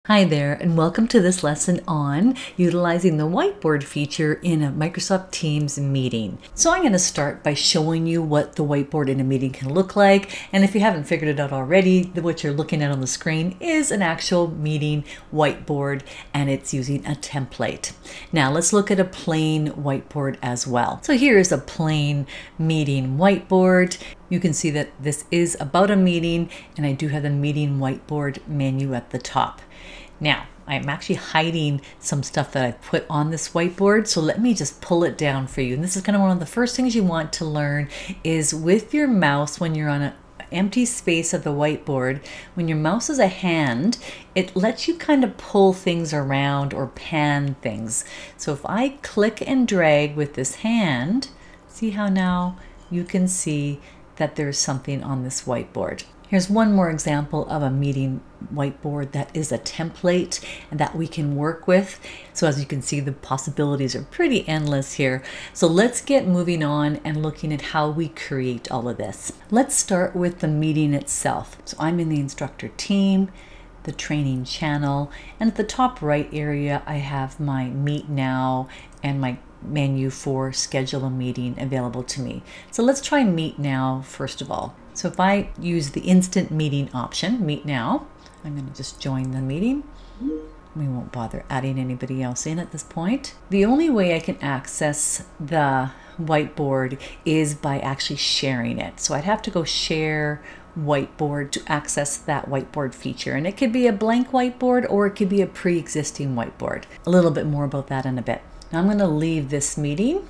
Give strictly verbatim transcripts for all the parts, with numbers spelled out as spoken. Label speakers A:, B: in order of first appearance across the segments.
A: Hi there, and welcome to this lesson on utilizing the whiteboard feature in a Microsoft Teams meeting. So I'm going to start by showing you what the whiteboard in a meeting can look like. And if you haven't figured it out already, what you're looking at on the screen is an actual meeting whiteboard, and it's using a template. Now let's look at a plain whiteboard as well. So here is a plain meeting whiteboard. You can see that this is about a meeting, and I do have the meeting whiteboard menu at the top. Now, I'm actually hiding some stuff that I put on this whiteboard, so let me just pull it down for you. And this is kind of one of the first things you want to learn is with your mouse, when you're on an empty space of the whiteboard, when your mouse is a hand, it lets you kind of pull things around or pan things. So if I click and drag with this hand, see how now you can see that there's something on this whiteboard. Here's one more example of a meeting whiteboard that is a template and that we can work with. So as you can see, the possibilities are pretty endless here. So let's get moving on and looking at how we create all of this. Let's start with the meeting itself. So I'm in the instructor team, the training channel, and at the top right area, I have my Meet Now and my menu for schedule a meeting available to me. So let's try Meet Now first of all. So if I use the instant meeting option, Meet Now, I'm going to just join the meeting. We won't bother adding anybody else in at this point. The only way I can access the whiteboard is by actually sharing it. So I'd have to go share whiteboard to access that whiteboard feature. And it could be a blank whiteboard or it could be a pre-existing whiteboard. A little bit more about that in a bit. Now I'm going to leave this meeting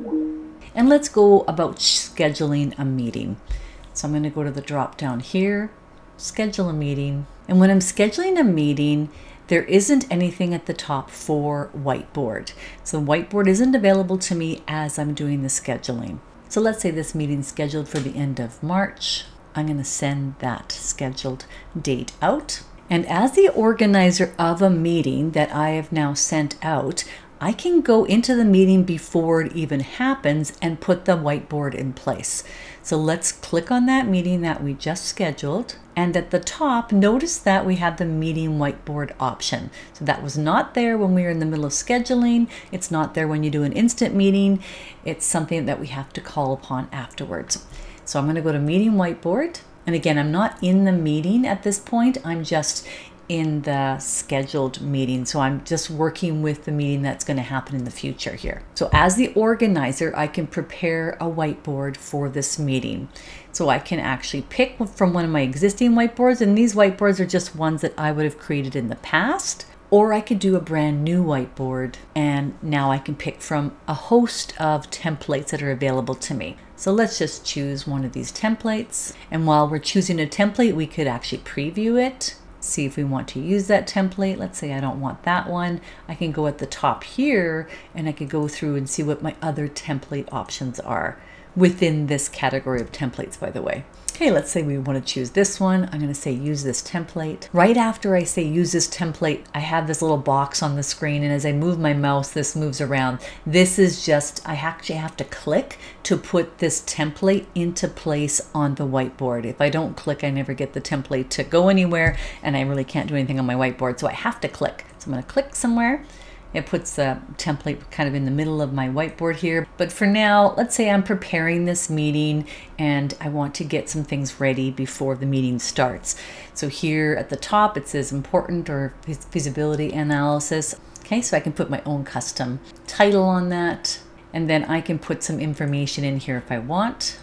A: and let's go about scheduling a meeting. So I'm going to go to the drop down here, schedule a meeting. And when I'm scheduling a meeting, there isn't anything at the top for whiteboard. So whiteboard isn't available to me as I'm doing the scheduling. So let's say this meeting's scheduled for the end of March. I'm going to send that scheduled date out. And as the organizer of a meeting that I have now sent out, I can go into the meeting before it even happens and put the whiteboard in place. So let's click on that meeting that we just scheduled. And at the top, notice that we have the meeting whiteboard option. So that was not there when we were in the middle of scheduling. It's not there when you do an instant meeting. It's something that we have to call upon afterwards. So I'm going to go to meeting whiteboard. And again, I'm not in the meeting at this point. I'm just in the scheduled meeting. So I'm just working with the meeting that's going to happen in the future here. So as the organizer, I can prepare a whiteboard for this meeting. So I can actually pick from one of my existing whiteboards, and these whiteboards are just ones that I would have created in the past. Or I could do a brand new whiteboard, and now I can pick from a host of templates that are available to me. So let's just choose one of these templates. And while we're choosing a template, we could actually preview it. See if we want to use that template. Let's say I don't want that one. I can go at the top here and I could go through and see what my other template options are within this category of templates, by the way. Okay, let's say we want to choose this one. I'm going to say use this template. Right after I say use this template, I have this little box on the screen, and as I move my mouse, this moves around. This is just, I actually have to click to put this template into place on the whiteboard. If I don't click, I never get the template to go anywhere, and I really can't do anything on my whiteboard, so I have to click. So I'm going to click somewhere. It puts the template kind of in the middle of my whiteboard here. But for now, let's say I'm preparing this meeting and I want to get some things ready before the meeting starts. So here at the top, it says important or feasibility analysis. Okay, so I can put my own custom title on that. And then I can put some information in here if I want.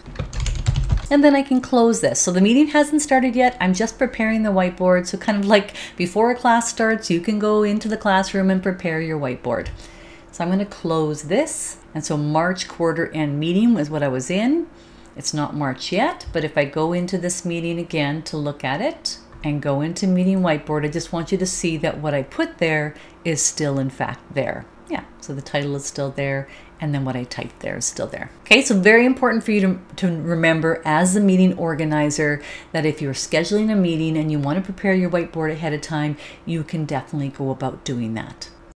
A: And then I can close this. So the meeting hasn't started yet. I'm just preparing the whiteboard. So kind of like before a class starts, you can go into the classroom and prepare your whiteboard. So I'm going to close this. And so March quarter end meeting was what I was in. It's not March yet, but if I go into this meeting again to look at it and go into meeting whiteboard, I just want you to see that what I put there is still in fact there. Yeah, so the title is still there, and then what I typed there is still there. Okay, so very important for you to, to remember as the meeting organizer that if you're scheduling a meeting and you want to prepare your whiteboard ahead of time, you can definitely go about doing that.